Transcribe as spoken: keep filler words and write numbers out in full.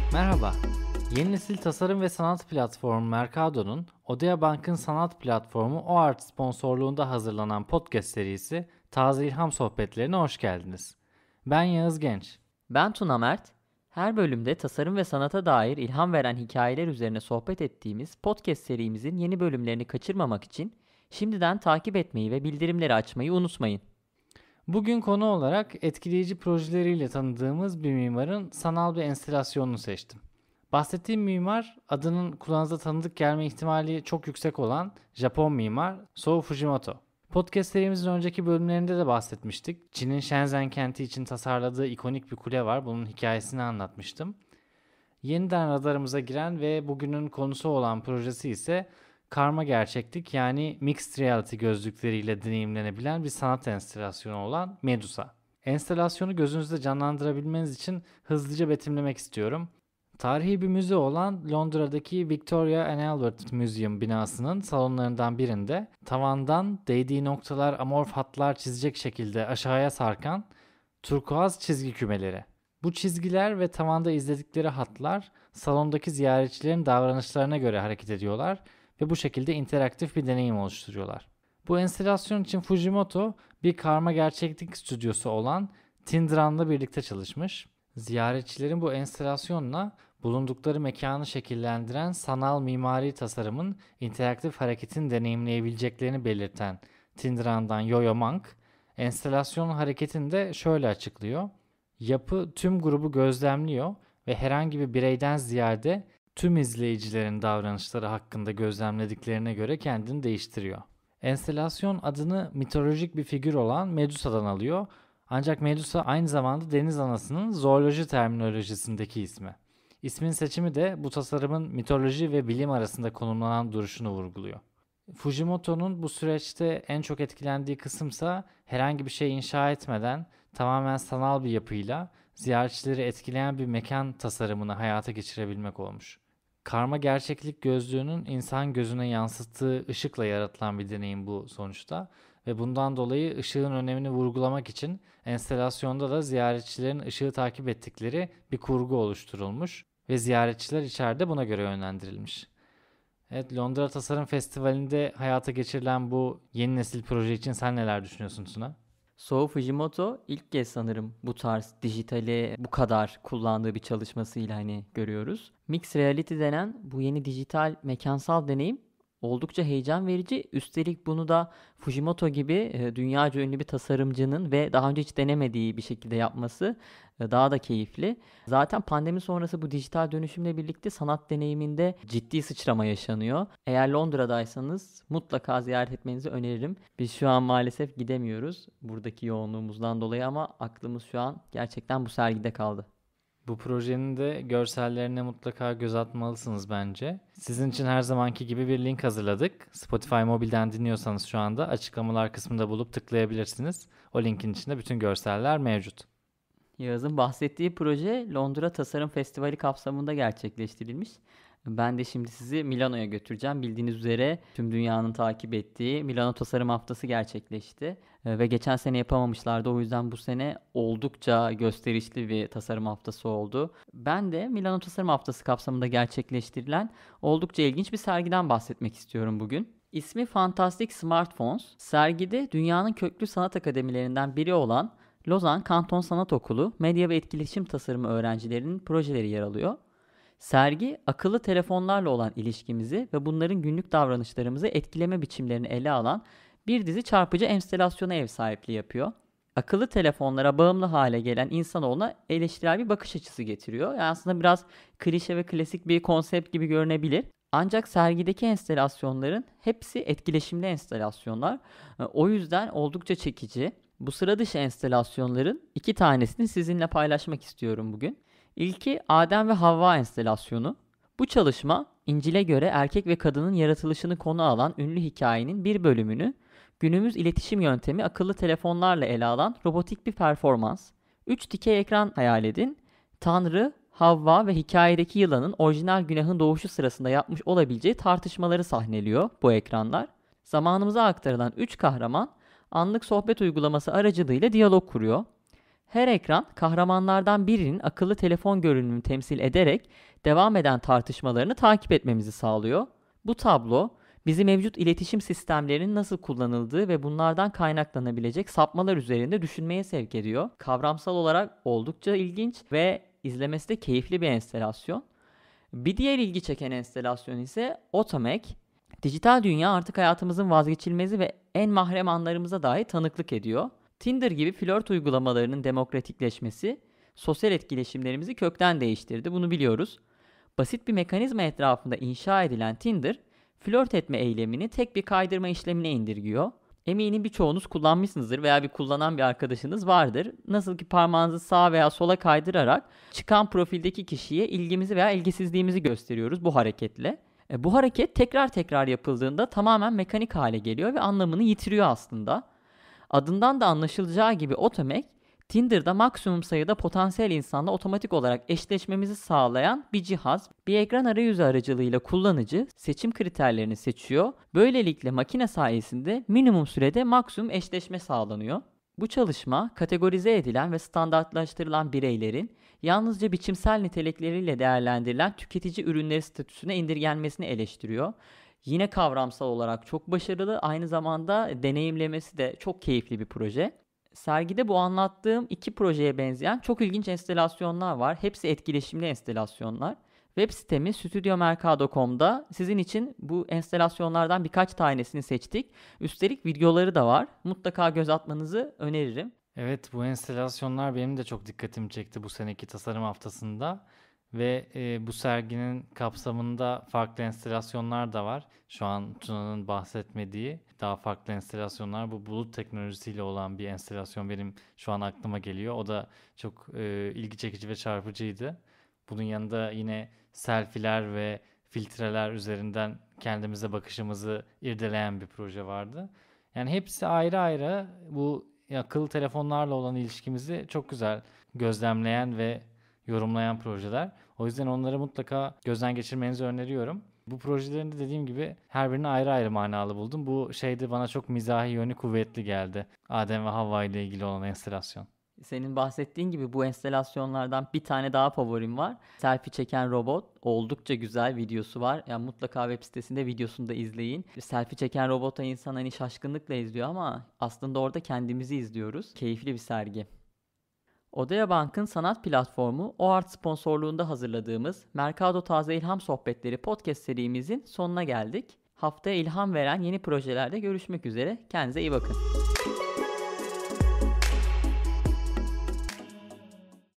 Merhaba, yeni nesil tasarım ve sanat platformu Mercado'nun Odea Bank'ın sanat platformu OART sponsorluğunda hazırlanan podcast serisi Taze İlham Sohbetlerine hoş geldiniz. Ben Yağız Genç. Ben Tuna Mert. Her bölümde tasarım ve sanata dair ilham veren hikayeler üzerine sohbet ettiğimiz podcast serimizin yeni bölümlerini kaçırmamak için şimdiden takip etmeyi ve bildirimleri açmayı unutmayın. Bugün konu olarak etkileyici projeleriyle tanıdığımız bir mimarın sanal bir enstalasyonunu seçtim. Bahsettiğim mimar adının kulağınıza tanıdık gelme ihtimali çok yüksek olan Japon mimar Sou Fujimoto. Podcast serimizin önceki bölümlerinde de bahsetmiştik. Çin'in Shenzhen kenti için tasarladığı ikonik bir kule var. Bunun hikayesini anlatmıştım. Yeniden radarımıza giren ve bugünün konusu olan projesi ise karma gerçeklik yani mixed reality gözlükleriyle deneyimlenebilen bir sanat enstalasyonu olan Medusa. Enstalasyonu gözünüzde canlandırabilmeniz için hızlıca betimlemek istiyorum. Tarihi bir müze olan Londra'daki Victoria and Albert Museum binasının salonlarından birinde tavandan değdiği noktalar amorf hatlar çizecek şekilde aşağıya sarkan turkuaz çizgi kümeleri. Bu çizgiler ve tavanda izledikleri hatlar salondaki ziyaretçilerin davranışlarına göre hareket ediyorlar ve bu şekilde interaktif bir deneyim oluşturuyorlar. Bu enstalasyon için Fujimoto bir karma gerçeklik stüdyosu olan Tindran'la birlikte çalışmış. Ziyaretçilerin bu enstalasyonla bulundukları mekanı şekillendiren sanal mimari tasarımın interaktif hareketin deneyimleyebileceklerini belirten Tindran'dan Yo-Yo Monk, enstalasyon hareketini de şöyle açıklıyor. Yapı tüm grubu gözlemliyor ve herhangi bir bireyden ziyade tüm izleyicilerin davranışları hakkında gözlemlediklerine göre kendini değiştiriyor. Enstalasyon adını mitolojik bir figür olan Medusa'dan alıyor. Ancak Medusa aynı zamanda deniz anasının zooloji terminolojisindeki ismi. İsmin seçimi de bu tasarımın mitoloji ve bilim arasında konumlanan duruşunu vurguluyor. Fujimoto'nun bu süreçte en çok etkilendiği kısımsa herhangi bir şey inşa etmeden tamamen sanal bir yapıyla ziyaretçileri etkileyen bir mekan tasarımını hayata geçirebilmek olmuş. Karma gerçeklik gözlüğünün insan gözüne yansıttığı ışıkla yaratılan bir deneyim bu sonuçta ve bundan dolayı ışığın önemini vurgulamak için enstalasyonda da ziyaretçilerin ışığı takip ettikleri bir kurgu oluşturulmuş ve ziyaretçiler içeride buna göre yönlendirilmiş. Evet, Londra Tasarım Festivali'nde hayata geçirilen bu yeni nesil proje için sen neler düşünüyorsun Tuna? Sou Fujimoto ilk kez sanırım bu tarz dijitali bu kadar kullandığı bir çalışmasıyla hani görüyoruz. Mixed Reality denen bu yeni dijital mekansal deneyim oldukça heyecan verici. Üstelik bunu da Fujimoto gibi e, dünyaca ünlü bir tasarımcının ve daha önce hiç denemediği bir şekilde yapması e, daha da keyifli. Zaten pandemi sonrası bu dijital dönüşümle birlikte sanat deneyiminde ciddi sıçrama yaşanıyor. Eğer Londra'daysanız mutlaka ziyaret etmenizi öneririm. Biz şu an maalesef gidemiyoruz buradaki yoğunluğumuzdan dolayı ama aklımız şu an gerçekten bu sergide kaldı. Bu projenin de görsellerine mutlaka göz atmalısınız bence. Sizin için her zamanki gibi bir link hazırladık. Spotify mobilden dinliyorsanız şu anda açıklamalar kısmında bulup tıklayabilirsiniz. O linkin içinde bütün görseller mevcut. Yağız'ın bahsettiği proje Londra Tasarım Festivali kapsamında gerçekleştirilmiş. Ben de şimdi sizi Milano'ya götüreceğim. Bildiğiniz üzere tüm dünyanın takip ettiği Milano Tasarım Haftası gerçekleşti. Ve geçen sene yapamamışlardı. O yüzden bu sene oldukça gösterişli bir tasarım haftası oldu. Ben de Milano Tasarım Haftası kapsamında gerçekleştirilen oldukça ilginç bir sergiden bahsetmek istiyorum bugün. İsmi Fantastic Smartphones. Sergide dünyanın köklü sanat akademilerinden biri olan Lozan Kanton Sanat Okulu Medya ve Etkileşim Tasarımı öğrencilerinin projeleri yer alıyor. Sergi, akıllı telefonlarla olan ilişkimizi ve bunların günlük davranışlarımızı etkileme biçimlerini ele alan bir dizi çarpıcı enstalasyona ev sahipliği yapıyor. Akıllı telefonlara bağımlı hale gelen insanoğluna eleştirel bir bakış açısı getiriyor. Yani aslında biraz klişe ve klasik bir konsept gibi görünebilir. Ancak sergideki enstalasyonların hepsi etkileşimli enstalasyonlar. O yüzden oldukça çekici. Bu sıra dışı enstalasyonların iki tanesini sizinle paylaşmak istiyorum bugün. İlki Adem ve Havva enstalasyonu. Bu çalışma İncil'e göre erkek ve kadının yaratılışını konu alan ünlü hikayenin bir bölümünü günümüz iletişim yöntemi akıllı telefonlarla ele alan robotik bir performans. Üç dikey ekran hayal edin. Tanrı, Havva ve hikayedeki yılanın orijinal günahın doğuşu sırasında yapmış olabileceği tartışmaları sahneliyor bu ekranlar. Zamanımıza aktarılan üç kahraman anlık sohbet uygulaması aracılığıyla diyalog kuruyor. Her ekran kahramanlardan birinin akıllı telefon görünümünü temsil ederek devam eden tartışmalarını takip etmemizi sağlıyor. Bu tablo bizi mevcut iletişim sistemlerinin nasıl kullanıldığı ve bunlardan kaynaklanabilecek sapmalar üzerinde düşünmeye sevk ediyor. Kavramsal olarak oldukça ilginç ve izlemesi de keyifli bir enstelasyon. Bir diğer ilgi çeken enstelasyon ise Otamek. Dijital dünya artık hayatımızın vazgeçilmezi ve en mahrem anlarımıza dahi tanıklık ediyor. Tinder gibi flört uygulamalarının demokratikleşmesi sosyal etkileşimlerimizi kökten değiştirdi. Bunu biliyoruz. Basit bir mekanizma etrafında inşa edilen Tinder, flört etme eylemini tek bir kaydırma işlemine indirgiyor. Eminim birçoğunuz kullanmışsınızdır veya bir kullanan bir arkadaşınız vardır. Nasıl ki parmağınızı sağa veya sola kaydırarak çıkan profildeki kişiye ilgimizi veya ilgisizliğimizi gösteriyoruz bu hareketle. E, bu hareket tekrar tekrar yapıldığında tamamen mekanik hale geliyor ve anlamını yitiriyor aslında. Adından da anlaşılacağı gibi Otamek, Tinder'da maksimum sayıda potansiyel insanla otomatik olarak eşleşmemizi sağlayan bir cihaz. Bir ekran arayüzü aracılığıyla kullanıcı seçim kriterlerini seçiyor. Böylelikle makine sayesinde minimum sürede maksimum eşleşme sağlanıyor. Bu çalışma kategorize edilen ve standartlaştırılan bireylerin yalnızca biçimsel nitelikleriyle değerlendirilen tüketici ürünleri statüsüne indirgenmesini eleştiriyor. Yine kavramsal olarak çok başarılı, aynı zamanda deneyimlemesi de çok keyifli bir proje. Sergide bu anlattığım iki projeye benzeyen çok ilginç enstalasyonlar var. Hepsi etkileşimli enstalasyonlar. Web sitemiz studio mercado nokta com'da sizin için bu enstalasyonlardan birkaç tanesini seçtik. Üstelik videoları da var. Mutlaka göz atmanızı öneririm. Evet, bu enstalasyonlar benim de çok dikkatimi çekti bu seneki tasarım haftasında. Ve e, bu serginin kapsamında farklı enstalasyonlar da var. Şu an Tuna'nın bahsetmediği daha farklı enstalasyonlar. Bu bulut teknolojisiyle olan bir enstalasyon benim şu an aklıma geliyor. O da çok e, ilgi çekici ve çarpıcıydı. Bunun yanında yine selfiler ve filtreler üzerinden kendimize bakışımızı irdeleyen bir proje vardı. Yani hepsi ayrı ayrı bu akıllı telefonlarla olan ilişkimizi çok güzel gözlemleyen ve yorumlayan projeler. O yüzden onları mutlaka gözden geçirmenizi öneriyorum. Bu projelerin de dediğim gibi her birini ayrı ayrı manalı buldum. Bu şeyde bana çok mizahi yönü kuvvetli geldi. Adem ve Havva ile ilgili olan enstalasyon. Senin bahsettiğin gibi bu enstalasyonlardan bir tane daha favorim var. Selfie çeken robot. Oldukça güzel videosu var. Yani mutlaka web sitesinde videosunu da izleyin. Selfie çeken robota insan hani şaşkınlıkla izliyor ama aslında orada kendimizi izliyoruz. Keyifli bir sergi. Odea Bank'ın sanat platformu OART sponsorluğunda hazırladığımız Mercado Taze İlham Sohbetleri podcast serimizin sonuna geldik. Haftaya ilham veren yeni projelerde görüşmek üzere. Kendinize iyi bakın.